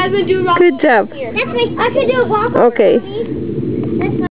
Jasmine, do a rock. Good job. That's me. I can do a walk. Okay.